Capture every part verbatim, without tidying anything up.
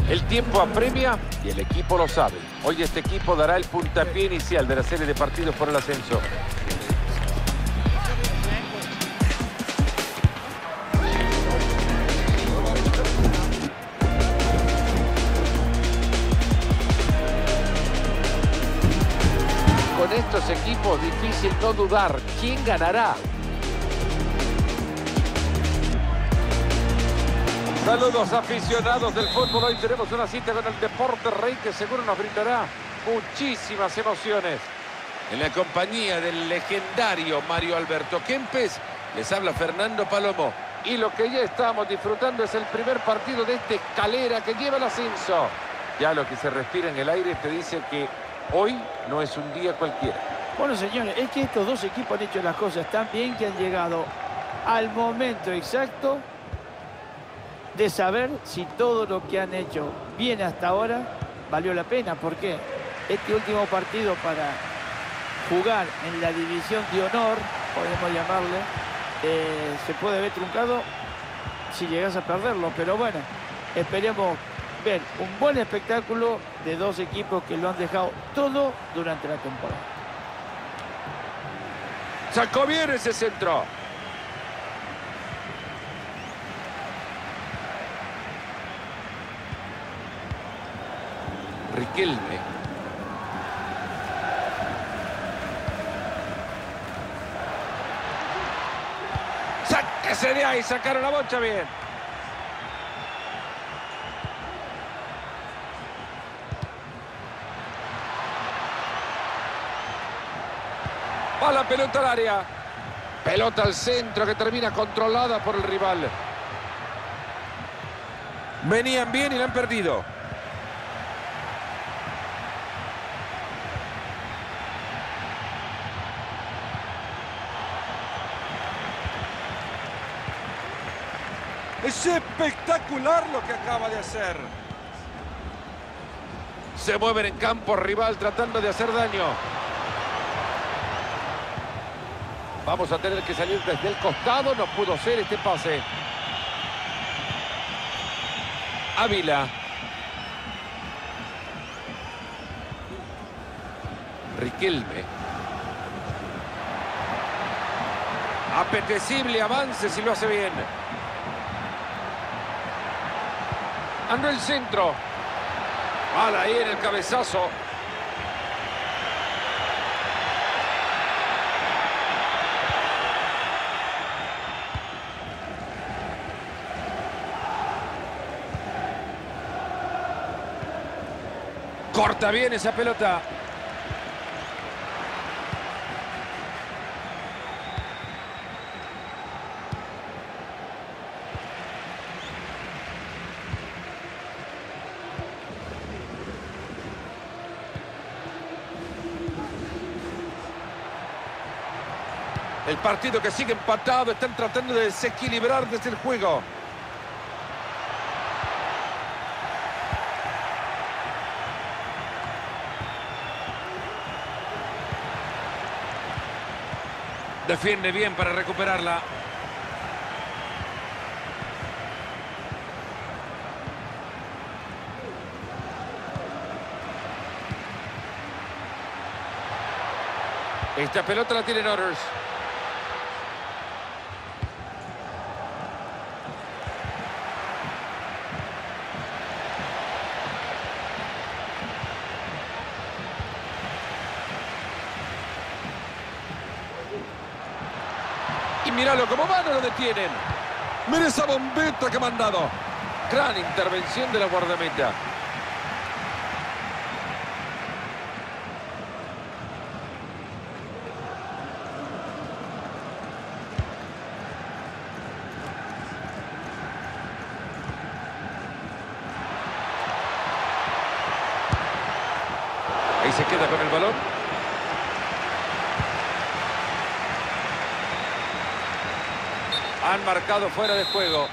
El tiempo apremia y el equipo lo sabe. Hoy este equipo dará el puntapié inicial de la serie de partidos por el ascenso. Con estos equipos difícil no dudar quién ganará. Saludos aficionados del fútbol. Hoy tenemos una cita con el Deporte Rey que seguro nos brindará muchísimas emociones. En la compañía del legendario Mario Alberto Kempes, les habla Fernando Palomo. Y lo que ya estamos disfrutando es el primer partido de esta escalera que lleva el ascenso. Ya lo que se respira en el aire te dice que hoy no es un día cualquiera. Bueno, señores, es que estos dos equipos han hecho las cosas tan bien que han llegado al momento exacto de saber si todo lo que han hecho bien hasta ahora valió la pena. Porque este último partido para jugar en la división de honor, podemos llamarle, eh, se puede ver truncado si llegas a perderlo. Pero bueno, esperemos ver un buen espectáculo de dos equipos que lo han dejado todo durante la temporada. Sacó bien ese centro. Riquelme. Sáquese de ahí, sacaron la bocha bien. Va la pelota al área. Pelota al centro que termina controlada por el rival. Venían bien y la han perdido. Es espectacular lo que acaba de hacer. Se mueven en campo rival tratando de hacer daño. Vamos a tener que salir desde el costado. No pudo ser este pase. Ávila. Riquelme. Apetecible avance si lo hace bien. Ando el centro. Mala ahí en el cabezazo. Corta bien esa pelota. El partido que sigue empatado. Están tratando de desequilibrar desde el juego. Defiende bien para recuperarla. Esta pelota la tiene Otters. Y míralo cómo va, no lo detienen. Mira esa bombeta que ha mandado. Gran intervención de la guardameta. Ahí se queda con el balón. Han marcado fuera de juego.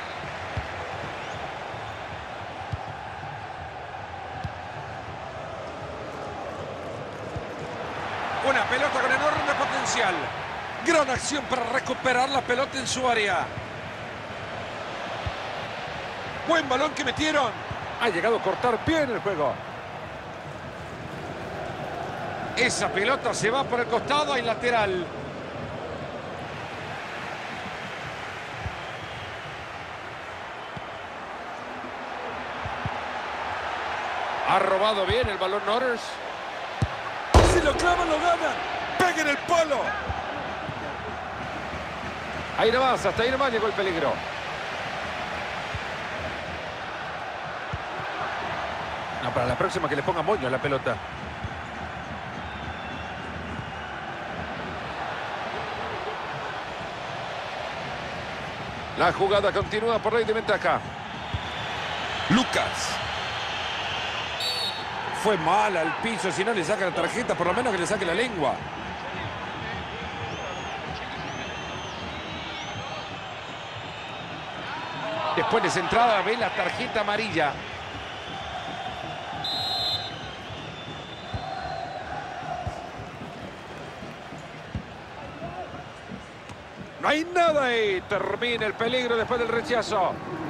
Una pelota con enorme potencial. Gran acción para recuperar la pelota en su área. Buen balón que metieron. Ha llegado a cortar bien el juego. Esa pelota se va por el costado y lateral. Ha robado bien el balón Norris. Si lo clavan, lo ganan. Pega en el palo. Ahí nomás, hasta ahí nomás llegó el peligro. No, para la próxima que le ponga moño a la pelota. La jugada continúa por ley de ventaja. Lucas. Fue mal al piso. Si no le saca la tarjeta, por lo menos que le saque la lengua. Después de esa entrada ve la tarjeta amarilla. No hay nada ahí. Termina el peligro después del rechazo.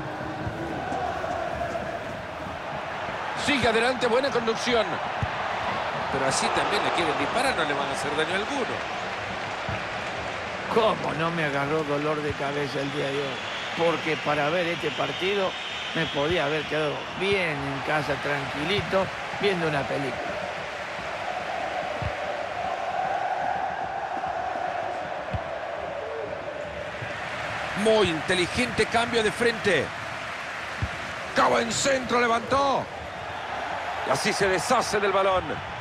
Sigue adelante, buena conducción. Pero así también le quieren disparar, no le van a hacer daño alguno. ¿Cómo no me agarró dolor de cabeza el día de hoy? Porque para ver este partido me podía haber quedado bien en casa, tranquilito, viendo una película. Muy inteligente cambio de frente. Cabo en centro, levantó. Y así se deshace del balón.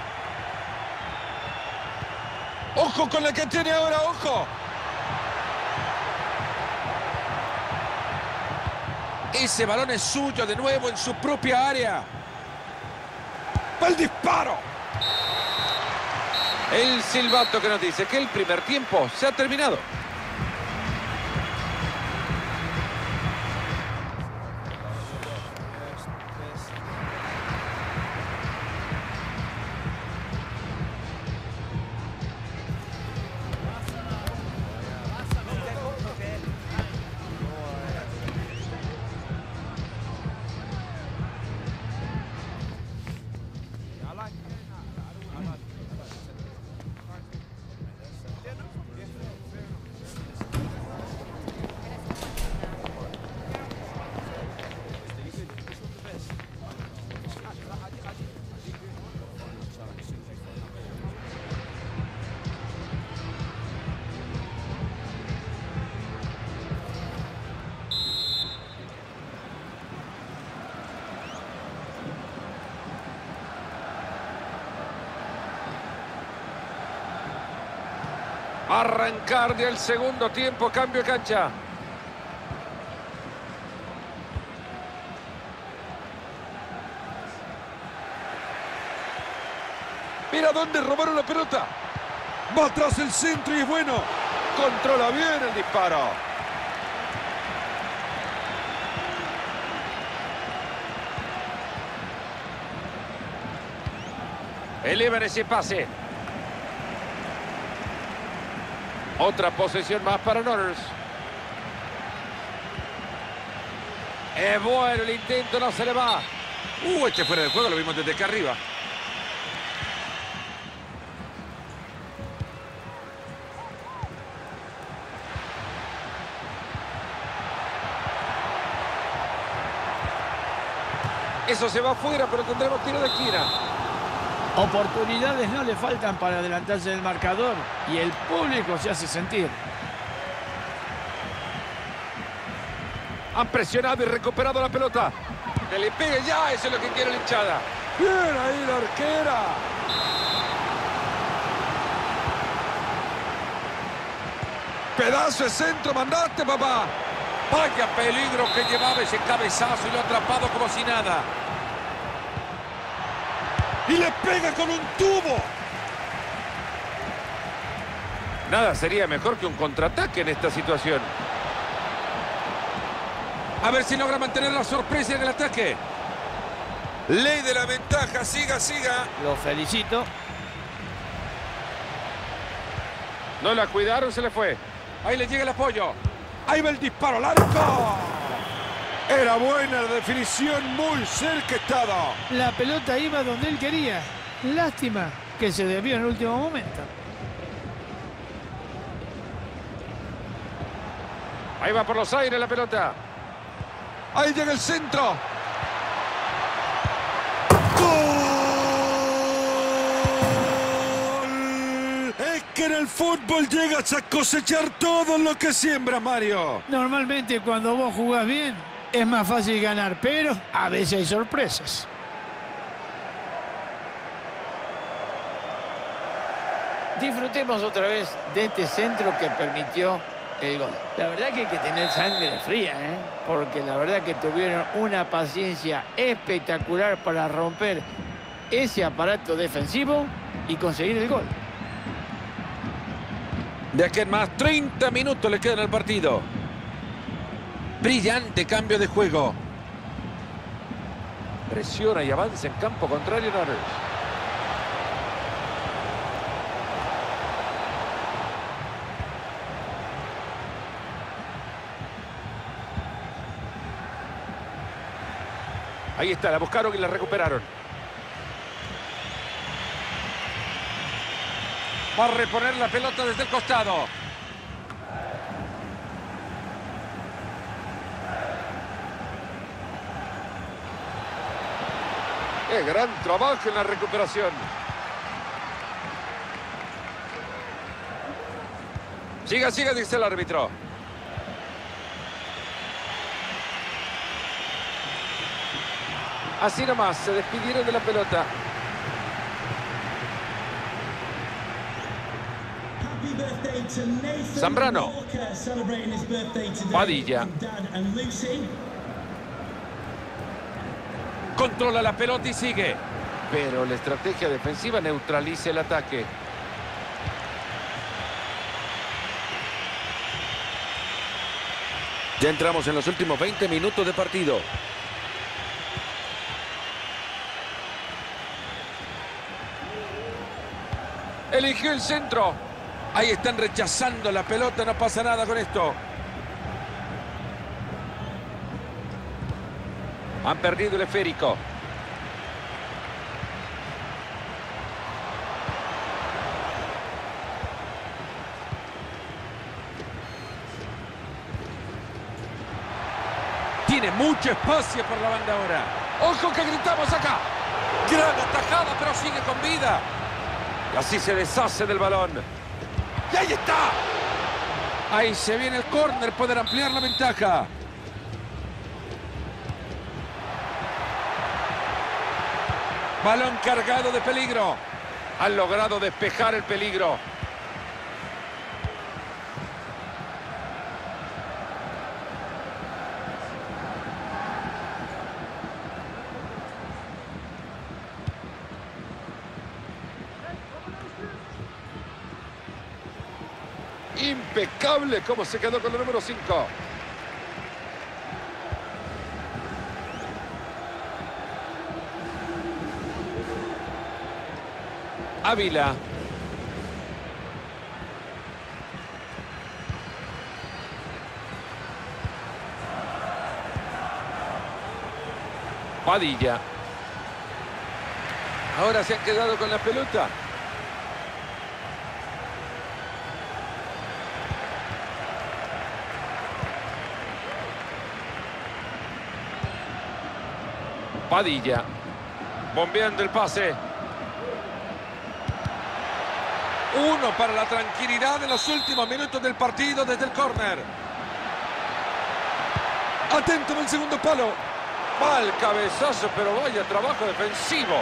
Ojo con la que tiene ahora, ojo. Ese balón es suyo de nuevo en su propia área. ¡Va el disparo! El silbato que nos dice que el primer tiempo se ha terminado. Arrancar del segundo tiempo, cambio de cancha. Mira dónde robaron la pelota. Va atrás el centro y es bueno. Controla bien el disparo. Elevan ese pase. Otra posesión más para Norris. Es bueno el intento, no se le va. Uh, este fuera del juego, lo vimos desde acá arriba. Eso se va afuera, pero tendremos tiro de esquina. Oportunidades no le faltan para adelantarse del marcador y el público se hace sentir. Han presionado y recuperado la pelota. Que le pegue ya, eso es lo que quiere la hinchada. Bien ahí la arquera. Pedazo de centro, mandaste, papá. Vaya peligro que llevaba ese cabezazo y lo ha atrapado como si nada. Y le pega con un tubo. Nada sería mejor que un contraataque en esta situación. A ver si logra mantener la sorpresa en el ataque. Ley de la ventaja, siga, siga. Lo felicito. No la cuidaron, se le fue. Ahí le llega el apoyo. Ahí va el disparo, al arco. Era buena la definición, muy cerca estaba. La pelota iba donde él quería. Lástima que se desvió en el último momento. Ahí va por los aires la pelota. Ahí llega el centro. ¡Gol! Es que en el fútbol llegas a cosechar todo lo que siembras, Mario. Normalmente cuando vos jugás bien es más fácil ganar, pero a veces hay sorpresas. Disfrutemos otra vez de este centro que permitió el gol. La verdad que hay que tener sangre fría, ¿eh? Porque la verdad que tuvieron una paciencia espectacular para romper ese aparato defensivo y conseguir el gol. De aquí en más, treinta minutos le quedan al partido. Brillante cambio de juego. Presiona y avanza en campo contrario Norwich. Ahí está, la buscaron y la recuperaron. Va a reponer la pelota desde el costado. ¡Qué gran trabajo en la recuperación! Siga, siga, dice el árbitro. Así nomás, se despidieron de la pelota. Zambrano. Padilla. Controla la pelota y sigue. Pero la estrategia defensiva neutraliza el ataque. Ya entramos en los últimos veinte minutos de partido. Eligió el centro. Ahí están rechazando la pelota. No pasa nada con esto. Han perdido el esférico. Tiene mucho espacio por la banda ahora. ¡Ojo que gritamos acá! Gran atajada, pero sigue con vida. Y así se deshace del balón. ¡Y ahí está! Ahí se viene el córner, poder ampliar la ventaja. Balón cargado de peligro. Han logrado despejar el peligro. Impecable cómo se quedó con el número cinco. Ávila. Padilla. Ahora se han quedado con la pelota. Padilla. Bombeando el pase. Uno para la tranquilidad en los últimos minutos del partido desde el córner. Atento en el segundo palo. Va el cabezazo, pero vaya trabajo defensivo.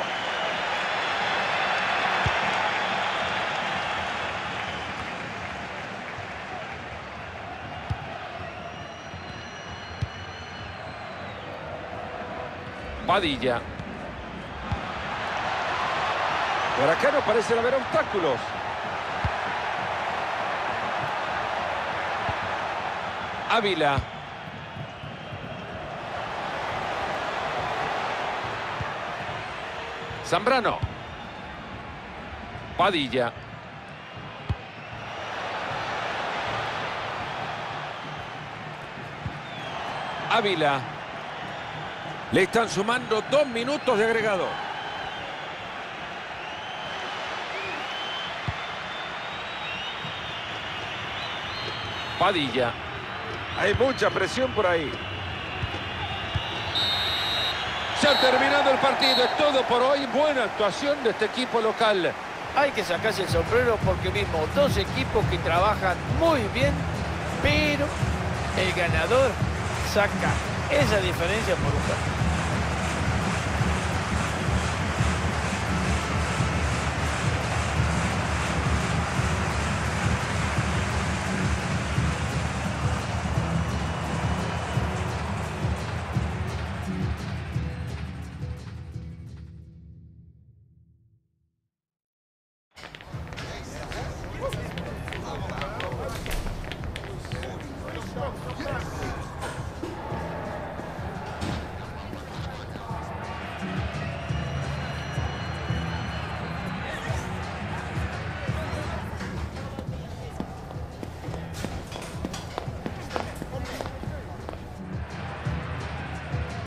Padilla. Por acá no parecen haber obstáculos. Ávila. Zambrano. Padilla. Ávila. Le están sumando dos minutos de agregado. Padilla. Hay mucha presión por ahí. Se ha terminado el partido. Es todo por hoy. Buena actuación de este equipo local. Hay que sacarse el sombrero porque vimos dos equipos que trabajan muy bien, pero el ganador saca esa diferencia por un gol.